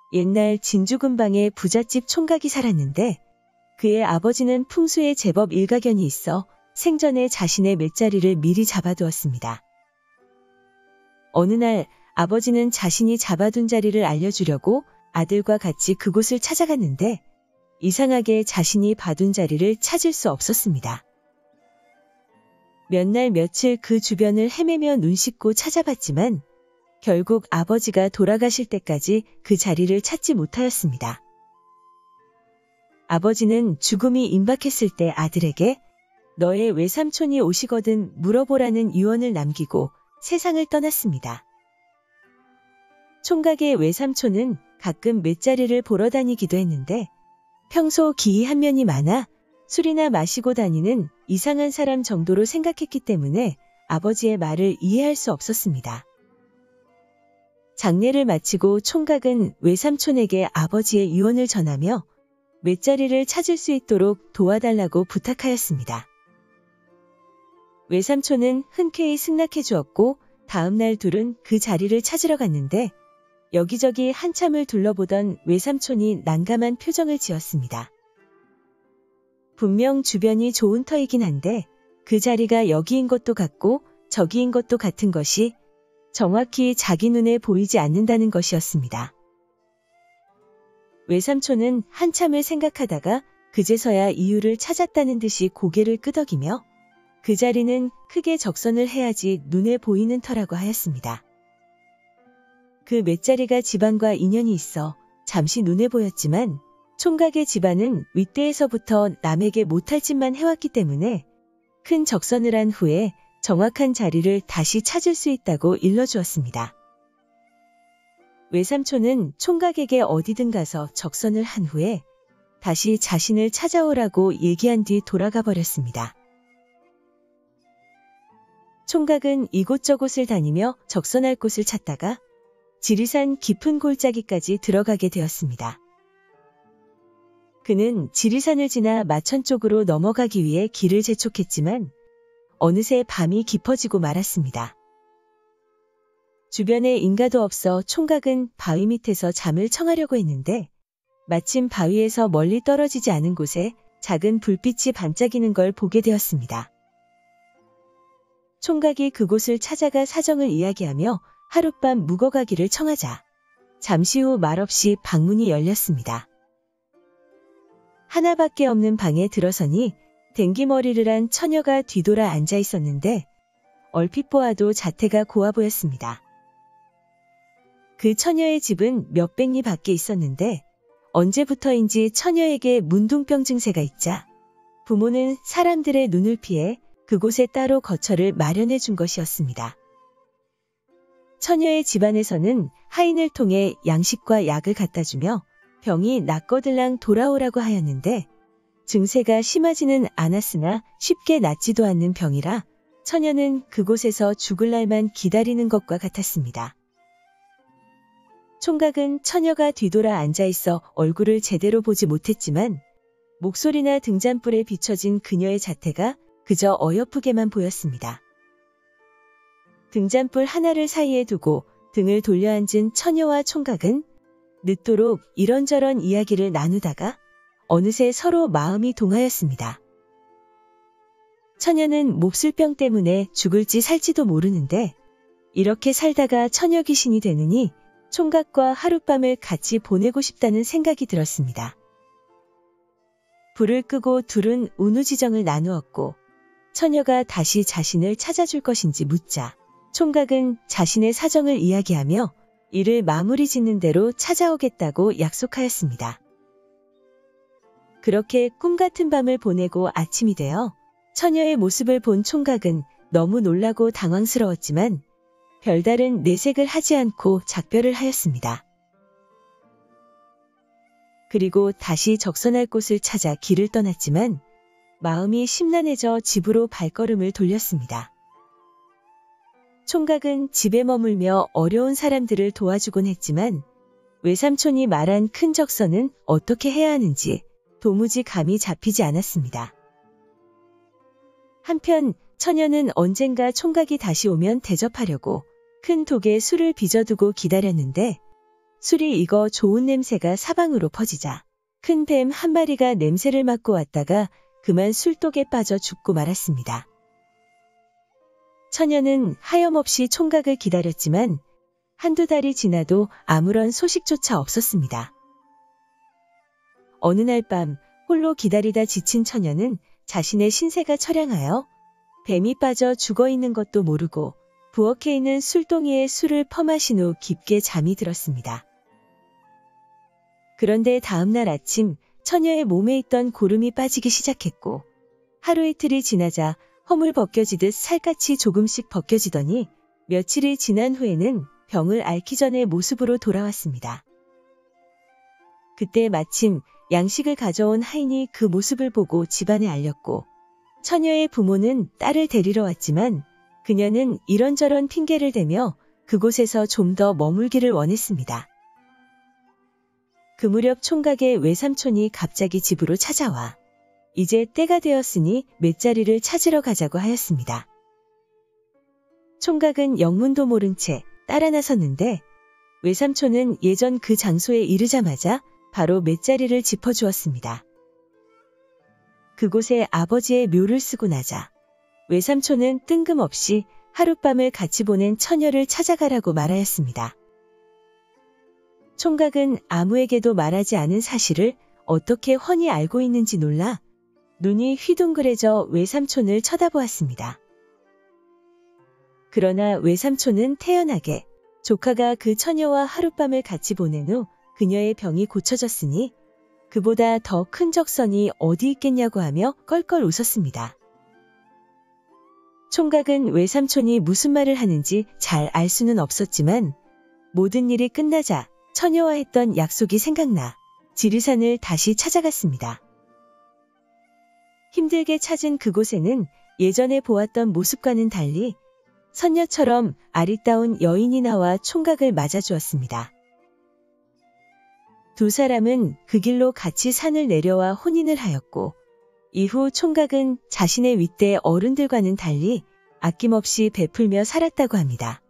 옛날 진주 근방에 부잣집 총각이 살았는데 그의 아버지는 풍수에 제법 일가견이 있어 생전에 자신의 맷자리를 미리 잡아두었습니다. 어느 날 아버지는 자신이 잡아둔 자리를 알려주려고 아들과 같이 그곳을 찾아갔는데 이상하게 자신이 봐둔 자리를 찾을 수 없었습니다. 몇 날 며칠 그 주변을 헤매며 눈 씻고 찾아봤지만 결국 아버지가 돌아가실 때까지 그 자리를 찾지 못하였습니다. 아버지는 죽음이 임박했을 때 아들에게 너의 외삼촌이 오시거든 물어보라는 유언을 남기고 세상을 떠났습니다. 총각의 외삼촌은 가끔 맷자리를 보러 다니기도 했는데 평소 기이한 면이 많아 술이나 마시고 다니는 이상한 사람 정도로 생각했기 때문에 아버지의 말을 이해할 수 없었습니다. 장례를 마치고 총각은 외삼촌에게 아버지의 유언을 전하며 맷자리를 찾을 수 있도록 도와달라고 부탁하였습니다. 외삼촌은 흔쾌히 승낙해 주었고 다음날 둘은 그 자리를 찾으러 갔는데 여기저기 한참을 둘러보던 외삼촌이 난감한 표정을 지었습니다. 분명 주변이 좋은 터이긴 한데 그 자리가 여기인 것도 같고 저기인 것도 같은 것이 정확히 자기 눈에 보이지 않는다는 것이었습니다. 외삼촌은 한참을 생각하다가 그제서야 이유를 찾았다는 듯이 고개를 끄덕이며 그 자리는 크게 적선을 해야지 눈에 보이는 터라고 하였습니다. 그 맷자리가 집안과 인연이 있어 잠시 눈에 보였지만 총각의 집안은 윗대에서부터 남에게 못할 짓만 해왔기 때문에 큰 적선을 한 후에 정확한 자리를 다시 찾을 수 있다고 일러주었습니다. 외삼촌은 총각에게 어디든 가서 적선을 한 후에 다시 자신을 찾아오라고 얘기한 뒤 돌아가 버렸습니다. 총각은 이곳저곳을 다니며 적선할 곳을 찾다가 지리산 깊은 골짜기까지 들어가게 되었습니다. 그는 지리산을 지나 마천 쪽으로 넘어가기 위해 길을 재촉했지만 어느새 밤이 깊어지고 말았습니다. 주변에 인가도 없어 총각은 바위 밑에서 잠을 청하려고 했는데 마침 바위에서 멀리 떨어지지 않은 곳에 작은 불빛이 반짝이는 걸 보게 되었습니다. 총각이 그곳을 찾아가 사정을 이야기하며 하룻밤 묵어가기를 청하자 잠시 후 말없이 방문이 열렸습니다. 하나밖에 없는 방에 들어서니 댕기머리를 한 처녀가 뒤돌아 앉아 있었는데 얼핏 보아도 자태가 고와 보였습니다. 그 처녀의 집은 몇백 리 밖에 있었는데 언제부터인지 처녀에게 문둥병 증세가 있자 부모는 사람들의 눈을 피해 그곳에 따로 거처를 마련해 준 것이었습니다. 처녀의 집안에서는 하인을 통해 양식과 약을 갖다 주며 병이 낫거들랑 돌아오라고 하였는데 증세가 심하지는 않았으나 쉽게 낫지도 않는 병이라 처녀는 그곳에서 죽을 날만 기다리는 것과 같았습니다. 총각은 처녀가 뒤돌아 앉아있어 얼굴을 제대로 보지 못했지만 목소리나 등잔불에 비춰진 그녀의 자태가 그저 어여쁘게만 보였습니다. 등잔불 하나를 사이에 두고 등을 돌려 앉은 처녀와 총각은 늦도록 이런저런 이야기를 나누다가 어느새 서로 마음이 동하였습니다. 처녀는 몹쓸병 때문에 죽을지 살지도 모르는데 이렇게 살다가 처녀 귀신이 되느니 총각과 하룻밤을 같이 보내고 싶다는 생각이 들었습니다. 불을 끄고 둘은 운우지정을 나누었고 처녀가 다시 자신을 찾아줄 것인지 묻자 총각은 자신의 사정을 이야기하며 이를 마무리 짓는 대로 찾아오겠다고 약속하였습니다. 그렇게 꿈같은 밤을 보내고 아침이 되어 처녀의 모습을 본 총각은 너무 놀라고 당황스러웠지만 별다른 내색을 하지 않고 작별을 하였습니다. 그리고 다시 적선할 곳을 찾아 길을 떠났지만 마음이 심란해져 집으로 발걸음을 돌렸습니다. 총각은 집에 머물며 어려운 사람들을 도와주곤 했지만 외삼촌이 말한 큰 적선은 어떻게 해야 하는지 도무지 감이 잡히지 않았습니다. 한편 처녀는 언젠가 총각이 다시 오면 대접하려고 큰 독에 술을 빚어두고 기다렸는데 술이 익어 좋은 냄새가 사방으로 퍼지자 큰 뱀 한 마리가 냄새를 맡고 왔다가 그만 술독에 빠져 죽고 말았습니다. 처녀는 하염없이 총각을 기다렸지만 한두 달이 지나도 아무런 소식조차 없었습니다. 어느 날 밤 홀로 기다리다 지친 처녀는 자신의 신세가 처량하여 뱀이 빠져 죽어있는 것도 모르고 부엌에 있는 술동이에 술을 퍼마신 후 깊게 잠이 들었습니다. 그런데 다음날 아침 처녀의 몸에 있던 고름이 빠지기 시작했고 하루 이틀이 지나자 허물 벗겨지듯 살갗이 조금씩 벗겨지더니 며칠이 지난 후에는 병을 앓기 전의 모습으로 돌아왔습니다. 그때 마침 양식을 가져온 하인이 그 모습을 보고 집안에 알렸고 처녀의 부모는 딸을 데리러 왔지만 그녀는 이런저런 핑계를 대며 그곳에서 좀 더 머물기를 원했습니다. 그 무렵 총각의 외삼촌이 갑자기 집으로 찾아와 이제 때가 되었으니 맷자리를 찾으러 가자고 하였습니다. 총각은 영문도 모른 채 따라 나섰는데 외삼촌은 예전 그 장소에 이르자마자 바로 맷자리를 짚어주었습니다. 그곳에 아버지의 묘를 쓰고 나자 외삼촌은 뜬금없이 하룻밤을 같이 보낸 처녀를 찾아가라고 말하였습니다. 총각은 아무에게도 말하지 않은 사실을 어떻게 훤히 알고 있는지 놀라 눈이 휘둥그레져 외삼촌을 쳐다보았습니다. 그러나 외삼촌은 태연하게 조카가 그 처녀와 하룻밤을 같이 보낸 후 그녀의 병이 고쳐졌으니 그보다 더 큰 적선이 어디 있겠냐고 하며 껄껄 웃었습니다. 총각은 외삼촌이 무슨 말을 하는지 잘 알 수는 없었지만 모든 일이 끝나자 처녀와 했던 약속이 생각나 지리산을 다시 찾아갔습니다. 힘들게 찾은 그곳에는 예전에 보았던 모습과는 달리 선녀처럼 아리따운 여인이 나와 총각을 맞아주었습니다. 두 사람은 그 길로 같이 산을 내려와 혼인을 하였고 이후 총각은 자신의 윗대 어른들과는 달리 아낌없이 베풀며 살았다고 합니다.